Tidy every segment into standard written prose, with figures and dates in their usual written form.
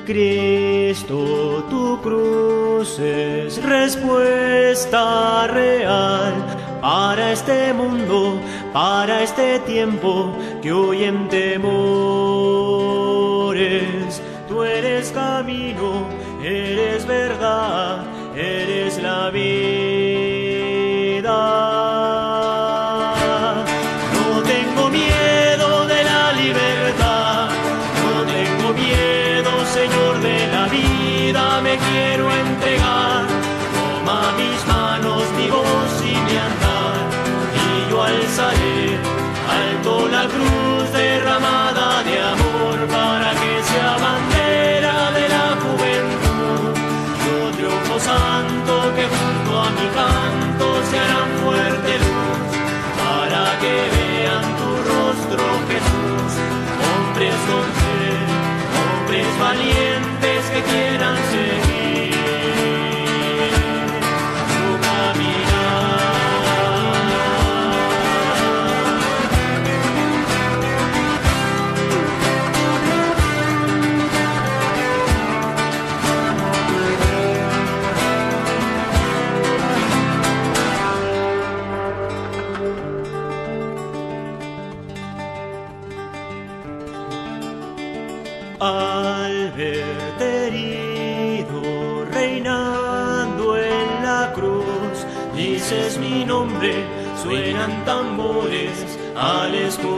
Cristo, tu cruz es respuesta real para este mundo, para este tiempo que hoy en temores. Tú eres camino, eres verdad, eres la vida. No tengo miedo de la libertad, no tengo miedo, Señor, de la vida, me quiero entregar. Toma mis manos, mi voz y mi andar, y yo alzaré alto la cruz derramada de amor para que sea bandera de la juventud. Yo triunfo santo que junto a mi canto se harán fuerte luz para que vean tu rostro, Jesús. Hombres con fe, hombres valientes que quieran seguir su Al verte herido, reinando en la cruz, dices mi nombre, suenan tambores al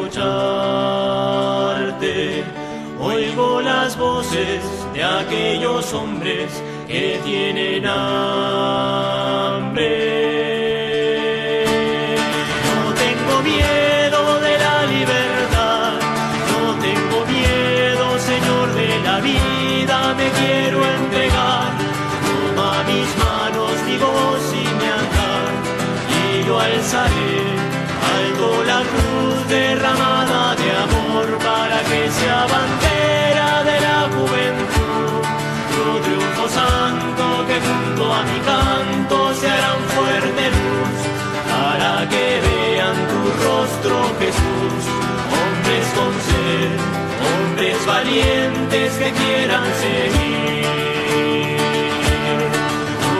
escucharte. Oigo las voces de aquellos hombres que tienen hambre. No tengo miedo de la libertad, no tengo miedo, Señor, de la vida, me quiero entregar. Toma mis manos, mi voz y mi andar, y yo alzaré alto la cruz derramada de amor para que sea bandera de la juventud. Yo triunfo santo que junto a mi canto se harán fuerte luz para que vean tu rostro, Jesús. Hombres con sed, hombres valientes que quieran seguir tu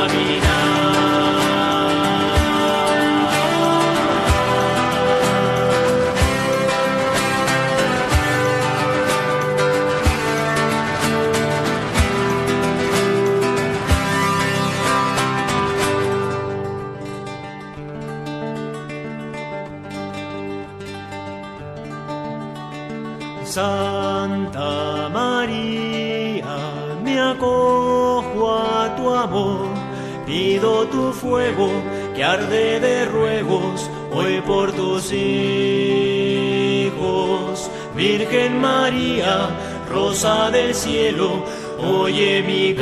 Santa María, me acojo a tu amor, pido tu fuego que arde de ruegos hoy por tus hijos. Virgen María, rosa del cielo, oye mi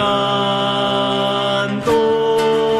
canto.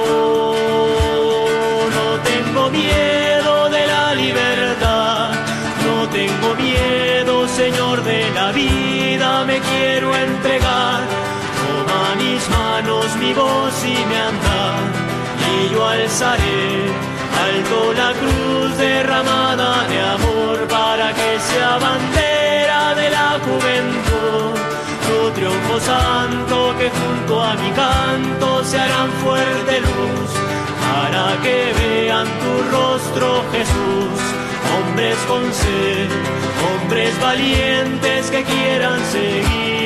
No tengo miedo de la libertad, no tengo miedo, Señor, de la vida, me quiero entregar. Toma mis manos, mi voz y mi andar, y yo alzaré alto la cruz derramada de amor para que sea bandera de la juventud. Tu triunfo santo que junto a mi canto se harán fuerte luz para que vean tu rostro, Jesús. Hombres con sed, hombres valientes que quieran seguir